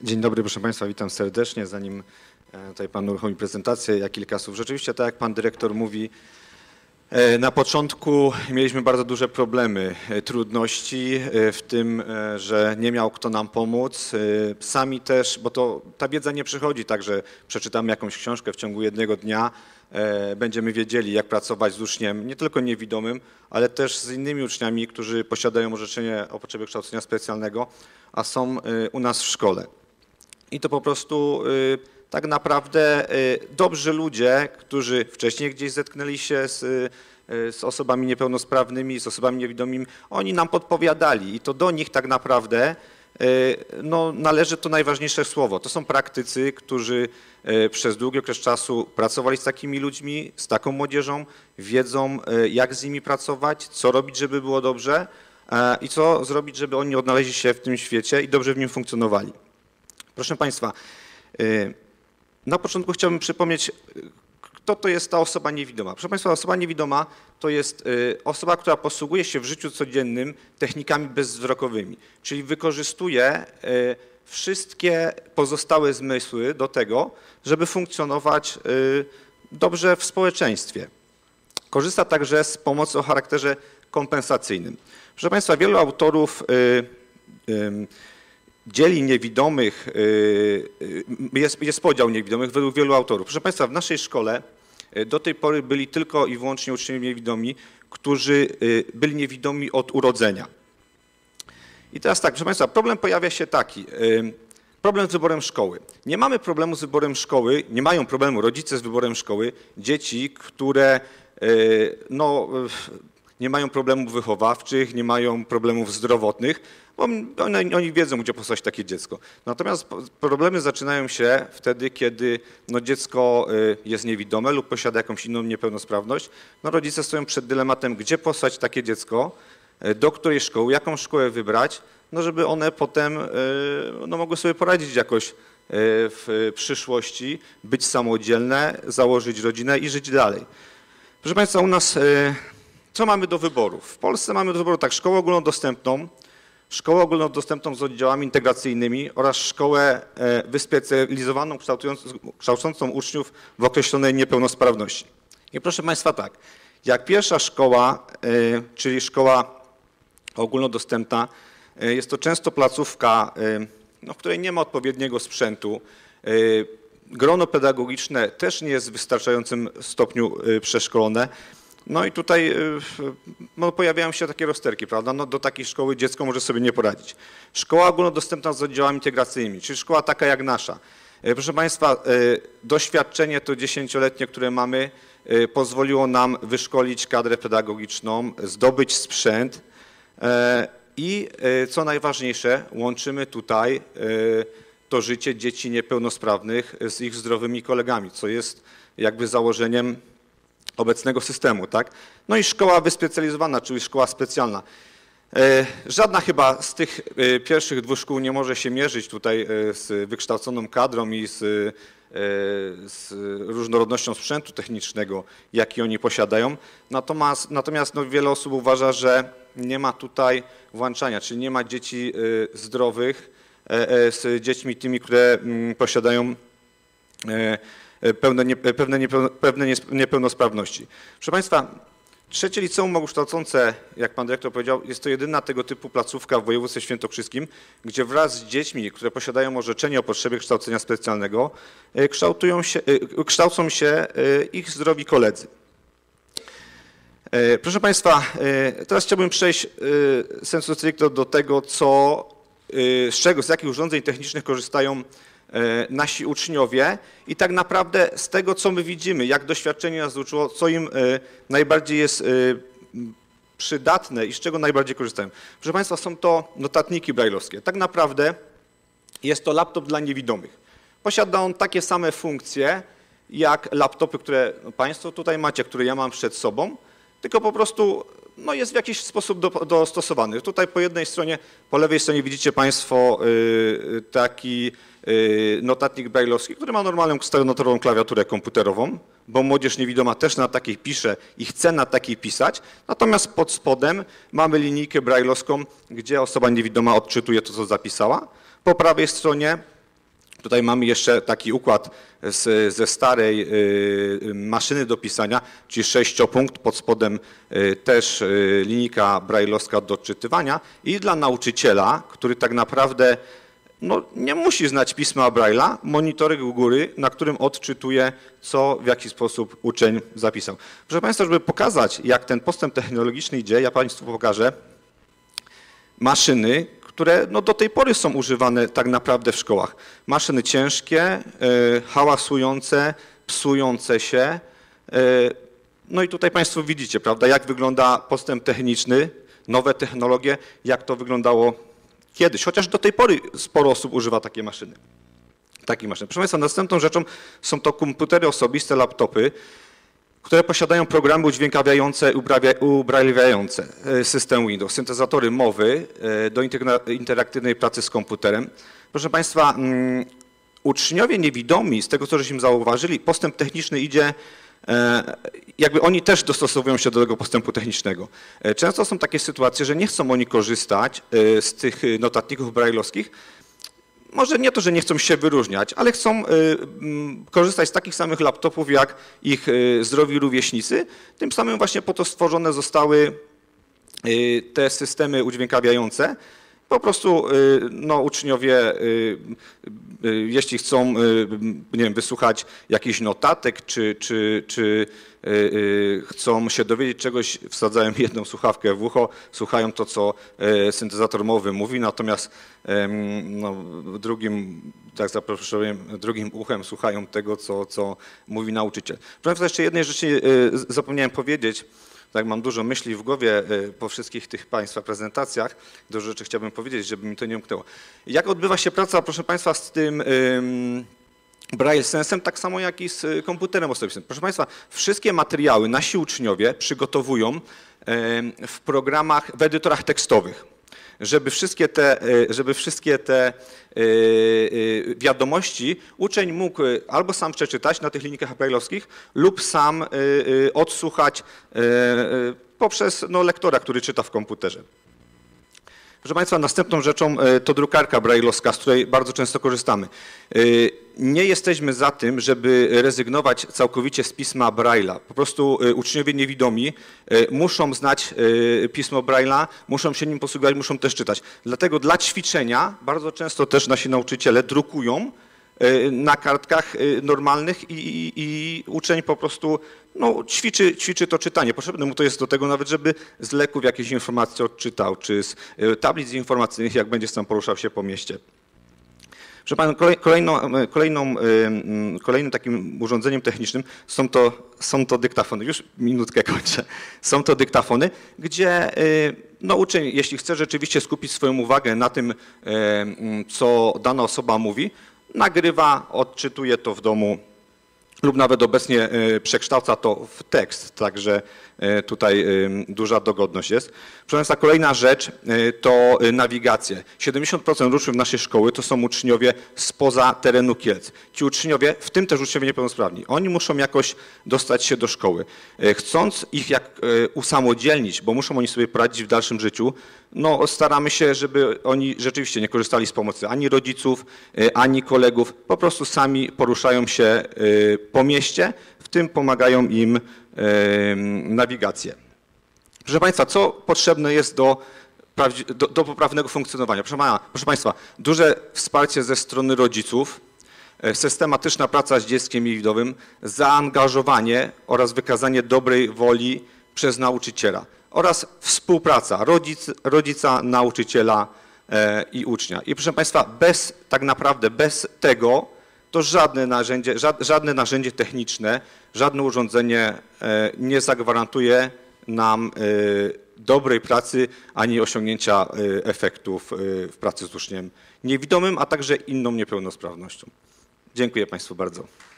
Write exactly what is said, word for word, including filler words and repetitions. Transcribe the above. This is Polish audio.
Dzień dobry, proszę Państwa, witam serdecznie. Zanim tutaj Pan uruchomi prezentację, ja kilka słów. Rzeczywiście, tak jak Pan Dyrektor mówi, na początku mieliśmy bardzo duże problemy, trudności w tym, że nie miał kto nam pomóc. Sami też, bo to ta wiedza nie przychodzi tak, że przeczytamy jakąś książkę w ciągu jednego dnia, będziemy wiedzieli, jak pracować z uczniem, nie tylko niewidomym, ale też z innymi uczniami, którzy posiadają orzeczenie o potrzebie kształcenia specjalnego, a są u nas w szkole. I to po prostu tak naprawdę dobrzy ludzie, którzy wcześniej gdzieś zetknęli się z, z osobami niepełnosprawnymi, z osobami niewidomymi, oni nam podpowiadali i to do nich tak naprawdę no, należy to najważniejsze słowo. To są praktycy, którzy przez długi okres czasu pracowali z takimi ludźmi, z taką młodzieżą, wiedzą, jak z nimi pracować, co robić, żeby było dobrze i co zrobić, żeby oni odnaleźli się w tym świecie i dobrze w nim funkcjonowali. Proszę Państwa, na początku chciałbym przypomnieć, kto to jest ta osoba niewidoma. Proszę Państwa, osoba niewidoma to jest osoba, która posługuje się w życiu codziennym technikami bezwzrokowymi, czyli wykorzystuje wszystkie pozostałe zmysły do tego, żeby funkcjonować dobrze w społeczeństwie. Korzysta także z pomocy o charakterze kompensacyjnym. Proszę Państwa, wielu autorów dzieli niewidomych, jest, jest podział niewidomych według wielu autorów. Proszę Państwa, w naszej szkole do tej pory byli tylko i wyłącznie uczniowie niewidomi, którzy byli niewidomi od urodzenia. I teraz tak, proszę Państwa, problem pojawia się taki, problem z wyborem szkoły. Nie mamy problemu z wyborem szkoły, nie mają problemu rodzice z wyborem szkoły, dzieci, które no, nie mają problemów wychowawczych, nie mają problemów zdrowotnych, bo oni, oni wiedzą, gdzie posłać takie dziecko. Natomiast problemy zaczynają się wtedy, kiedy no, dziecko jest niewidome lub posiada jakąś inną niepełnosprawność. No, rodzice stoją przed dylematem, gdzie posłać takie dziecko, do której szkoły, jaką szkołę wybrać, no, żeby one potem no, mogły sobie poradzić jakoś w przyszłości, być samodzielne, założyć rodzinę i żyć dalej. Proszę Państwa, u nas co mamy do wyboru? W Polsce mamy do wyboru tak, szkołę ogólnodostępną, szkołę ogólnodostępną z oddziałami integracyjnymi oraz szkołę wyspecjalizowaną, kształcącą uczniów w określonej niepełnosprawności. I proszę Państwa tak, jak pierwsza szkoła, czyli szkoła ogólnodostępna, jest to często placówka, no, w której nie ma odpowiedniego sprzętu, grono pedagogiczne też nie jest w wystarczającym stopniu przeszkolone. No i tutaj no, pojawiają się takie rozterki, prawda? No, do takiej szkoły dziecko może sobie nie poradzić. Szkoła ogólnodostępna z oddziałami integracyjnymi, czyli szkoła taka jak nasza. Proszę Państwa, doświadczenie to dziesięcioletnie, które mamy, pozwoliło nam wyszkolić kadrę pedagogiczną, zdobyć sprzęt i co najważniejsze, łączymy tutaj to życie dzieci niepełnosprawnych z ich zdrowymi kolegami, co jest jakby założeniem obecnego systemu, tak? No i szkoła wyspecjalizowana, czyli szkoła specjalna. Żadna chyba z tych pierwszych dwóch szkół nie może się mierzyć tutaj z wykształconą kadrą i z, z różnorodnością sprzętu technicznego, jaki oni posiadają. Natomiast, natomiast no, wiele osób uważa, że nie ma tutaj włączania, czyli nie ma dzieci zdrowych z dziećmi tymi, które posiadają Pełne, nie, pewne, niepełno, pewne niepełnosprawności. Proszę Państwa, trzecie liceum ogólnokształcące, jak Pan Dyrektor powiedział, jest to jedyna tego typu placówka w województwie świętokrzyskim, gdzie wraz z dziećmi, które posiadają orzeczenie o potrzebie kształcenia specjalnego, kształtują się, kształcą się ich zdrowi koledzy. Proszę Państwa, teraz chciałbym przejść sensu stricto do tego, co, z czego, z jakich urządzeń technicznych korzystają nasi uczniowie i tak naprawdę z tego, co my widzimy, jak doświadczenie nas uczyło, co im najbardziej jest przydatne i z czego najbardziej korzystają. Proszę Państwa, są to notatniki brajlowskie. Tak naprawdę jest to laptop dla niewidomych. Posiada on takie same funkcje jak laptopy, które Państwo tutaj macie, które ja mam przed sobą, tylko po prostu no, jest w jakiś sposób do, dostosowany. Tutaj po jednej stronie, po lewej stronie widzicie Państwo yy, taki notatnik brajlowski, który ma normalną czteronotorową klawiaturę komputerową, bo młodzież niewidoma też na takiej pisze i chce na takiej pisać, natomiast pod spodem mamy linijkę brajlowską, gdzie osoba niewidoma odczytuje to, co zapisała. Po prawej stronie Tutaj mamy jeszcze taki układ z, ze starej maszyny do pisania, czyli sześciopunkt, pod spodem też linijka brajlowska do odczytywania i dla nauczyciela, który tak naprawdę no, nie musi znać pisma Braille'a, monitorek u góry, na którym odczytuje, co w jaki sposób uczeń zapisał. Proszę Państwa, żeby pokazać, jak ten postęp technologiczny idzie, ja Państwu pokażę maszyny, które no, do tej pory są używane tak naprawdę w szkołach. Maszyny ciężkie, y, hałasujące, psujące się. Y, no i tutaj Państwo widzicie, prawda, jak wygląda postęp techniczny, nowe technologie, jak to wyglądało kiedyś. Chociaż do tej pory sporo osób używa takie maszyny. Takie maszyny. Proszę Państwa, następną rzeczą są to komputery osobiste, laptopy, które posiadają programy udźwiękawiające, ubrajliwiające system Windows, syntezatory mowy do interaktywnej pracy z komputerem. Proszę Państwa, uczniowie niewidomi, z tego co żeśmy zauważyli, postęp techniczny idzie, jakby oni też dostosowują się do tego postępu technicznego. Często są takie sytuacje, że nie chcą oni korzystać z tych notatników brajlowskich. Może nie to, że nie chcą się wyróżniać, ale chcą korzystać z takich samych laptopów jak ich zdrowi rówieśnicy. Tym samym właśnie po to stworzone zostały te systemy udźwiękawiające. Po prostu no, uczniowie, jeśli chcą nie wiem, wysłuchać jakichś notatek, czy, czy, czy chcą się dowiedzieć czegoś, wsadzają jedną słuchawkę w ucho, słuchają to, co syntezator mowy mówi, natomiast no, drugim, tak zaproszenie, drugim uchem słuchają tego, co, co mówi nauczyciel. Proszę Państwa, jeszcze jednej rzeczy zapomniałem powiedzieć. Tak, mam dużo myśli w głowie po wszystkich tych Państwa prezentacjach. Dużo rzeczy chciałbym powiedzieć, żeby mi to nie umknęło. Jak odbywa się praca, proszę Państwa, z tym ym, Braille Sensem, tak samo jak i z komputerem osobistym. Proszę Państwa, wszystkie materiały nasi uczniowie przygotowują ym, w programach, w edytorach tekstowych, żeby wszystkie te, żeby wszystkie te wiadomości uczeń mógł albo sam przeczytać na tych linijkach brailleowskich lub sam odsłuchać poprzez no, lektora, który czyta w komputerze. Proszę Państwa, następną rzeczą to drukarka brajlowska, z której bardzo często korzystamy. Nie jesteśmy za tym, żeby rezygnować całkowicie z pisma Braille'a. Po prostu uczniowie niewidomi muszą znać pismo Braille'a, muszą się nim posługiwać, muszą też czytać. Dlatego dla ćwiczenia bardzo często też nasi nauczyciele drukują na kartkach normalnych i, i, i uczeń po prostu no, ćwiczy, ćwiczy to czytanie. Potrzebne mu to jest do tego nawet, żeby z leków jakieś informacje odczytał, czy z tablic informacyjnych, jak będzie sam poruszał się po mieście. Proszę Pana, kolejną, kolejną, kolejnym takim urządzeniem technicznym są to, są to dyktafony. Już minutkę kończę. Są to dyktafony, gdzie no, uczeń, jeśli chce rzeczywiście skupić swoją uwagę na tym, co dana osoba mówi, nagrywa, odczytuje to w domu lub nawet obecnie przekształca to w tekst, także tutaj duża dogodność jest. Proszę Państwa, kolejna rzecz to nawigacje. siedemdziesiąt procent uczniów naszej szkoły to są uczniowie spoza terenu Kielc. Ci uczniowie, w tym też uczniowie niepełnosprawni, oni muszą jakoś dostać się do szkoły. Chcąc ich jak usamodzielnić, bo muszą oni sobie poradzić w dalszym życiu, no staramy się, żeby oni rzeczywiście nie korzystali z pomocy ani rodziców, ani kolegów, po prostu sami poruszają się po mieście, w tym pomagają im nawigację. Proszę Państwa, co potrzebne jest do, do, do poprawnego funkcjonowania? Proszę, Pana, proszę Państwa, duże wsparcie ze strony rodziców, systematyczna praca z dzieckiem niewidowym, zaangażowanie oraz wykazanie dobrej woli przez nauczyciela oraz współpraca rodzic, rodzica, nauczyciela i ucznia. I proszę Państwa, bez, tak naprawdę bez tego to żadne narzędzie, żadne narzędzie techniczne, żadne urządzenie nie zagwarantuje nam dobrej pracy ani osiągnięcia efektów w pracy z uczniem niewidomym, a także inną niepełnosprawnością. Dziękuję Państwu bardzo.